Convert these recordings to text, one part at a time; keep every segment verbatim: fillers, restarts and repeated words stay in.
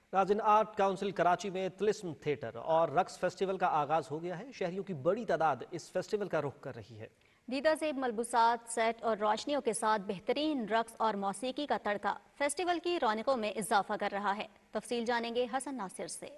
ناظرین، art council Karachi میں تلسم theatre اور رقص فیسٹیول کا آغاز ہو گیا ہے۔ شہریوں کی بڑی تعداد اس فیسٹیول کا رخ کر رہی ہے۔ دیدہ زیب ملبوسات، سیٹ اور روشنیوں کے ساتھ بہترین رقص اور موسیقی کا تڑکا فیسٹیول کی رونقوں میں اضافہ کر رہا ہے۔ تفصیل جانیں گے حسن ناصر سے۔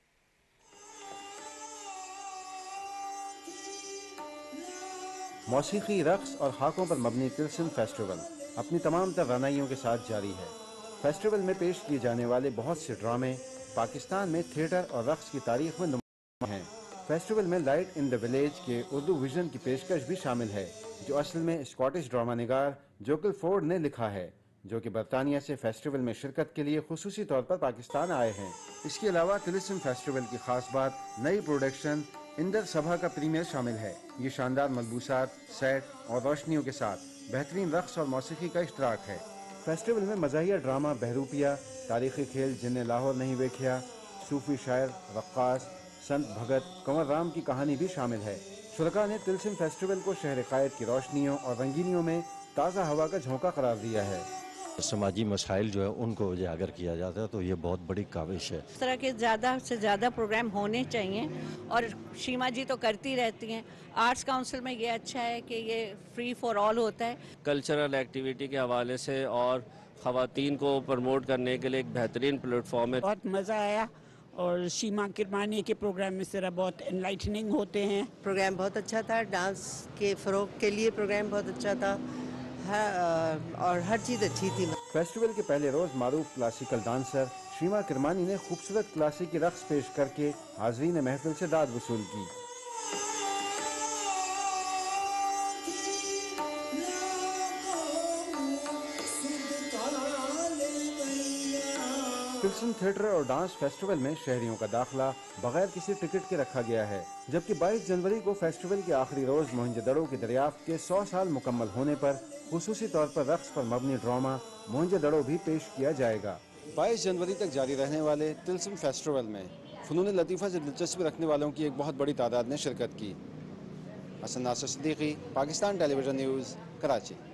موسیقی، رقص اور خاکوں پر مبنی تلسم فیسٹیول اپنی تمام توانائیوں کے ساتھ جاری ہے۔ فیسٹیول میں پیش کیے جانے والے بہت سے ڈرامے پاکستان میں تھیٹر اور رقص کی تاریخ میں نمایاں ہیں۔ فیسٹیول میں لائٹ ان دی ولیج کے اردو ویژن کی پیشکش بھی شامل ہے، جو اصل میں اسکاٹش ڈرامہ نگار جوکل فورڈ نے لکھا ہے، جو کہ برطانیہ سے فیسٹیول میں شرکت کے لیے خصوصی طور پر پاکستان آئے ہیں۔ اس کے علاوہ تلسم فیسٹیول کی خاص بات نئی پروڈکشن اندر سبھا کا پریمیئر شامل ہے۔ یہ شاندار ملبوسات، سیٹ اور روشنیوں کے ساتھ بہترین رقص اور موسیقی کا اشتراک ہے۔ فیسٹیول میں مزاحیہ ڈرامہ بہروپیہ، تاریخی کھیل جن نے لاہور نہیں ویکھیا، صوفی شاعر، رقاص سنت بھگت کنور رام کی کہانی بھی شامل ہے۔ شرکاء نے تلسم فیسٹیول کو شہر قائد کی روشنیوں اور رنگینیوں میں تازہ ہوا کا جھونکا قرار دیا ہے۔ سماجی مسائل جو ہے ان کو اجاگر کیا جاتا ہے، تو یہ بہت بڑی کاوش ہے۔ اس طرح کے زیادہ سے زیادہ پروگرام ہونے چاہیے، اور شیما جی تو کرتی رہتی ہیں۔ آرٹس کاؤنسل میں یہ اچھا ہے کہ یہ فری فار آل ہوتا ہے۔ کلچرل ایکٹیویٹی کے حوالے سے اور خواتین کو پروموٹ کرنے کے لیے ایک بہترین پلیٹ فارم ہے۔ بہت مزہ آیا، اور شیما کرمانی کے پروگرام میں صرف بہت انلائٹننگ ہوتے ہیں۔ پروگرام بہت اچھا تھا، ڈانس کے فروغ کے لیے پروگرام بہت اچھا تھا، اور ہر چیز اچھی تھی۔ فیسٹیول کے پہلے روز معروف کلاسیکل ڈانسر شیما کرمانی نے خوبصورت کلاسیکی رقص پیش کر کے حاضرین محفل سے داد وصول کی۔ تلسم تھیٹر اور ڈانس فیسٹیول میں شہریوں کا داخلہ بغیر کسی ٹکٹ کے رکھا گیا ہے، جبکہ بائیس جنوری کو فیسٹیول کے آخری روز موہنجو دڑو کی دریافت کے سو سال مکمل ہونے پر خصوصی طور پر رقص پر مبنی ڈرامہ موہنجو دڑو بھی پیش کیا جائے گا۔ بائیس جنوری تک جاری رہنے والے تلسم فیسٹیول میں فنون لطیفہ سے دلچسپی رکھنے والوں کی ایک بہت بڑی تعداد نے شرکت کی۔ Hassan Nasir Siddiqui, Pakistan television news, Karachi.